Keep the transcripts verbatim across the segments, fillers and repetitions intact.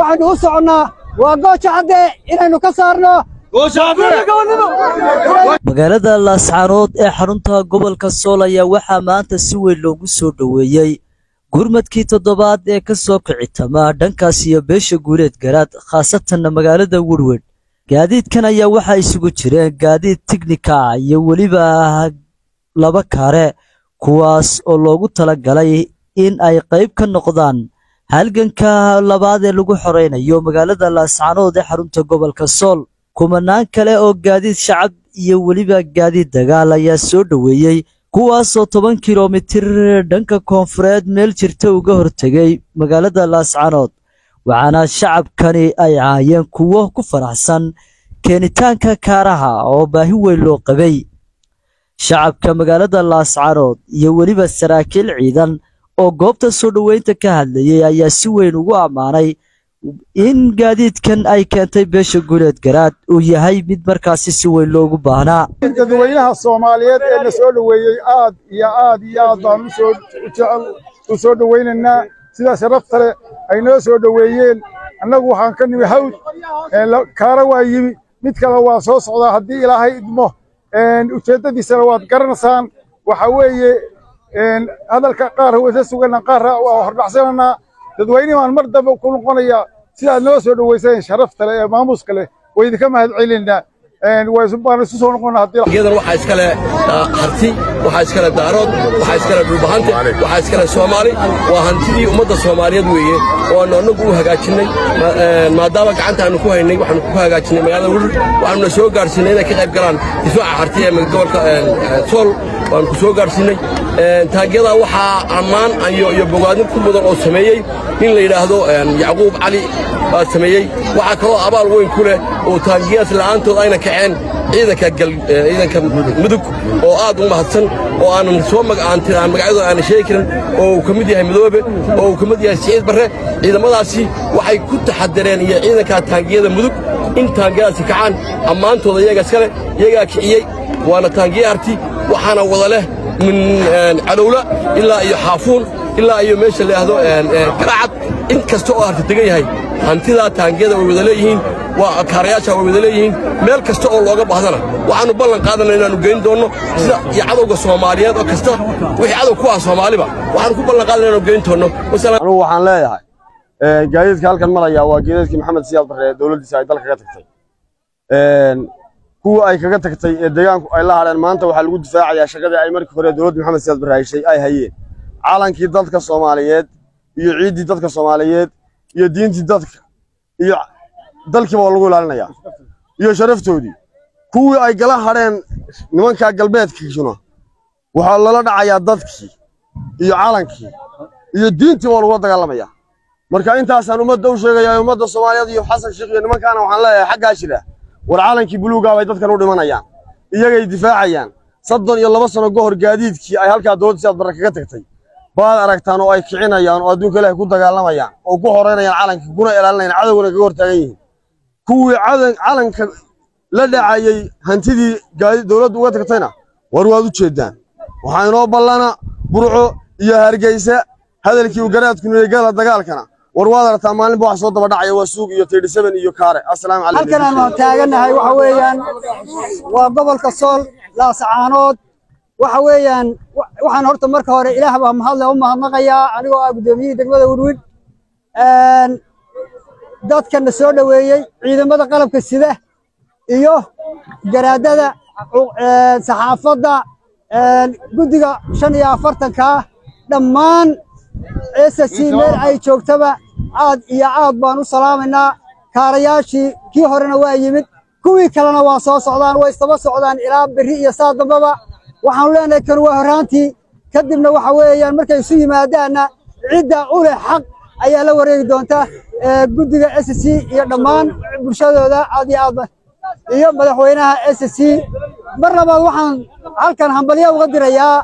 waxaanu u soconnaa waa gooja cadde inaynu ka saarno magaalada laascaanood ee xarunta gobolka sool ayaa waxaa maanta si weyn loogu soo dhoweeyey gurmadkii toddobaad ee ka soo kicitama dhankaas iyo beesha guuleed garaad khaasatanna magaalada werwer gaadiidkan ayaa waxaa isugu jireen gaadiid tiknika iyo weliba laba kaare kuwaas oo loogu talagalay in ay qayb ka noqdaan halganka labaad ee lagu xoreynayo magaalada laascaanood ee xarunta gobolka sool kumanaan kale oo gaadiid shacab iyo weliba gaadiid dagaal ayaa soo dhoweeyey kuwaasoo toban kilomitir dhanka koonfureed meel jirta uga hortegay magaalada laascaanood waxaana shacabkani ay ahaayeen kuwo ku faraxsan keenitaanka kaaraha oo baahi weyn loo qabay shacabka magaalada laascaanood iyo weliba saraakiil ciidan oo goobta soo dhoweynta ka hadlayay ayaa si weyn ugu ammaanay in gaadiidkan ay keentay beesha guuleed garaad uu yahay mid markaasi si weyn loogu baahnaa dadweynaha Soomaaliyeed ee la soo dhaweeyay aad iyo aad iyo aad baan u soo jecel u soo dhaweynaynaa sida sharafta leh ay noo soo dhaweeyeen annagu waxaan ka nimi hawd kaara waa yimi mid kale waa soo socdaa haddii ilaahay idmo ujeedadiisana waad garanaysaan waxa weeye hadalka qaar wada sugan qaar waa hordhacsanana dadweynaha aan mar dambe ku noqonaya sida noo soo dhaweysay sharafta leh ee maamuuska leh way idinka mahad celinaa een way subaan isu soo noqonaa hadii geedan waxa iska leh harti waxa iska leh daarood waxa iska leh dhulbahante waxa iska leh Soomaali waa hantidii ummadda Soomaaliyeed weeye oo anagu u hagaajinay maadaama gacanta aanu ku haynay waxaanu ku hagaajinay magaalada Werwer waxaanu soo gaarsiinay inay ka qayb galaan difaaca hartiga ee gobolka Sool waan ku soo gaarsiinay taageerada waxa ammaan iyo iyo bogaadin ku mudan oo sameeyay in la yiraahdo Yacquub Cali baa sameeyay waxa kale oo abaal weyn ku leh oo taageerada la'aantood ayna kaceen ciidanka gal ciidanka mudug oo aad u mahadsan oo aanan soo magacaantin aan magacooda aan sheegi karin oo ka mid yahay Madoobe oo ka mid yahay Saciid Barre ciidamadaasi waxay ku taxadareen iyo ciidanka taageerada mudug in taageerada kacaan ammaantooda iyaga iskale iyaga kiciyay waana taageerti waxaana wada leh من علولا إلا أي حافون إلا أي ماشي اللي هذا كرعت إن كستوى هتتجي هاي هنتلا تانجدا وبدليهين وكارياشا وبدليهين مال كستوى الله جب هذانا وعنو بلن قادنا إننا نجين دونه يعذوا الصوماليات وكسته ويعذوا كوا الصومالي بقى وعنو بلن قادنا إننا نجين دونه مثلا روح عن لا هاي جايز كهالكن مرة يا وجايز محمد سياد بره دولة سعيد الله كتكتي kuwa ay kaga tagtay ee deegaanku ay la hadeen maanta waxa lagu difaacayaa shaqada ay markii hore dawladda Maxamed Siyaad Barre ay shay ay hayeen caalankii dadka Soomaaliyeed iyo ciidii dadka Soomaaliyeed iyo diintii dadka iyo dalkii waa lagu ilaalinayaa iyo sharaftoodii kuwa ay gala hadeen nimanka galbeedka jino waxa lala dhacayaa dadkii iyo caalankii iyo diintii waa lagu dagaalamayaa marka intaas aan ummadda u sheegayaa ummadda Soomaaliyeed iyo Xasan Sheekh iyo nimankaana waxaan leeyahay xagga jira warcalankii buluuga ay dadkan u dhimanayaan iyaga ay difaacayaan soddon iyo laba sano goor gaadiidkii ay halka dawladda Siyaad Barre kaga tagtay baad aragtaan oo ay kicinayaan oo adduunka Ilaahay ku dagaalamayaan oo ku horeynayaan calankii kuna ilaalinayaan cadawga kaga hortaagan yihiin kuwii calanka la dhacayay hantidii gaadiid dawladdu uga tagtayna war waad u jeedaan waxa inoo ballana burco iyo Hargeysa hadalkii uu garaadku niyada dagaalkana war waad aragtaa maalin baa wax soo daba dhacay waa suuq iyo thirty seven iyo kaare assalaamu calaykum halkan aan taaganahay waxa weeyaan waa gobolka Sool Laascaanood waxa weeyaan waxaan horta marka hore Ilaah baa mahadle u mahadnaqayaa anigoo ah gudoomiyada degmada Werwer een dadkan soo dhaweeyay ciidamada qalabka sida iyo garaadada saxaafadda guddiga shan iyo afartan ka dhammaan S S C meel ay joogtaba aad iyo aad baan u salaaminaa kaarayaashii kii horena waa yimid kuwii kalena waa soo socdaan way istaba socdaan ilaa bari iyo saad dambaba waxaan leenahay kan waa horaantii kadibna waxa weeyaan markay isu yimaadaanna cidda u leh xaq ayaa la wareegi doonta guddiga S S C iyo dhammaan bulshadooda aad iyo aad iyo madaxweynaha S S C mar labaad waxaan halkan hambalyo uga dirayaa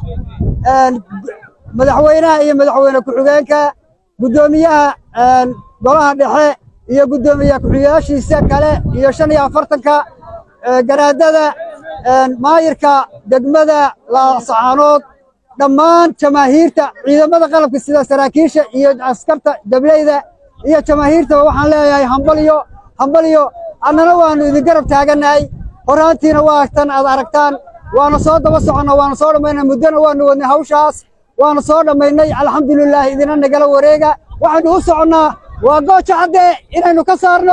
madaxweynaha iyo madaxweyne ku-xigeenka gudoomiyaha golaha dhexe iyo gudoomiyaha ku-xigeyaashiisa kale iyo shan iyo afartanka garaadada maayirka degmada Laascaanood dhammaan jamaahiirta ciidamada qalabka sida saraakiisha iyo askarta dableyda iyo jamaahiirtaba waxaan leeyahay hambaliyo hambaliyo annana waannu idin garab taagannahay horaantiina waa tan aad aragtaan waana soo daba soconnaa waana soo dhammaynay muddona waannu wadnay hawshaas waana soo dhammaynay alxamdulilaah idina nagala wareega waxaannu u soconnaa waa gooja cadde inaynu ka saarno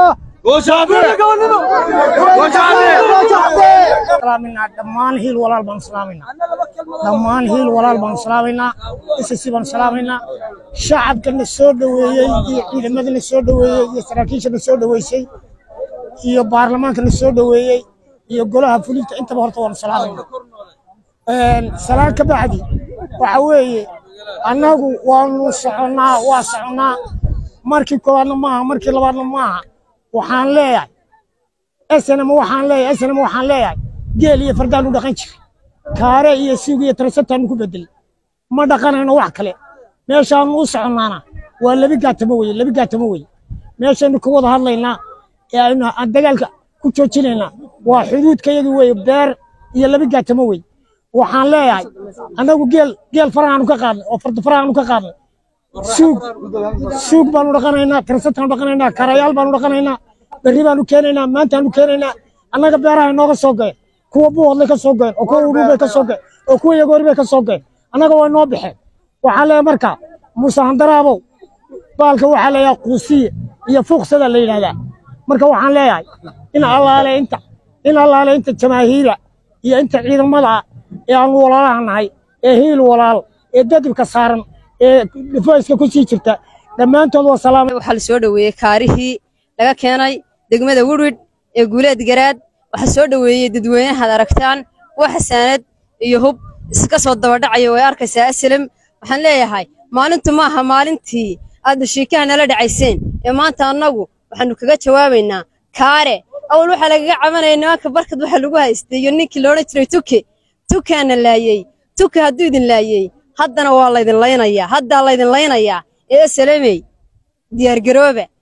dhammaan hiil walaal baan islaaminaa dhammaan hiil walaal baan islaaminaa isasi baan islaaminaa shacabkana soo dhoweeyey iyo ciidamadana soo dhoweeyey iyo saraakiishana soo dhoweysay iyo baarlamaankana soo dhoweeyey iyo golaha fulinta intaba horta waan islaaminaa salaan ka bacdi waxa weeye annagu waanu soconnaa waa soconnaa markii koowaadna maaha markii labaadna maaha waxaan leeyahay snm waxaan leeyahay snm waxaan leeyahay geel iyo fardaanu dhaqan jiray kaare iyo siig iyo tarasantaanu ku bedelay ma dhaqanayno wax kale meeshaanu u soconnaana waa labi gaatamo weye labi gaatamo weye meeshaynu ka wada hadlaynaa ee aynu aan dagaalka ku joojinaynaa waa xuduudkayagii weye beer iyo labi gaatamo weye waxaan leeyahay annagu geel geel farahaanu ka qaadnay oo farda farahaanu ka qaadnay suug suug baanu dhaqanaynaa tarasantaanu dhaqanaynaa karayaal baanu dhaqanaynaa berri baanu keenaynaa maantaanu keenaynaa annaga beeraha inooga soo gayen kuwa buuhodlay ka soo gayen oo kuwa udhuubay ka soo gayen oo kuwa yagoori bay ka soo gayen annaga waa inoo baxeen waxaa leeyahay marka muuse handaraabow baalka waxaa leeyahay quusiye iyo fuuqsada la yidhahdaa marka waxaan leeyahay in allaale inta in allaale inta jamaahiira iyo inta ciidamada ee aanu walaalaha nahay ee hiil walaal ee dadibka saaran ee dhifooyska ku sii jirta dhammaantood waa salaam waxaa la soo dhoweeyey kaarihii laga keenay degmada Woodward ee guuleed garaad waxa soo dhoweeyey dadweynaha aragtaan wax xasaanad iyo hub iska soo daba dhacayo way arkaysaa aslam waxaan leeyahay maalintu ma aha maalintii aad shiikaha nala dhacayseen ee maanta annagu waxaanu kaga jawaabaynaa kaare awal waxa laga cabanayay nimanka barkad waxa lagu haystay iyo ninkii loo jiray tuke tukaana laayay tuka haduu idin laayay haddana waa la idin laynayaa hadda la idin laynayaa ee aslamay diyaar garooba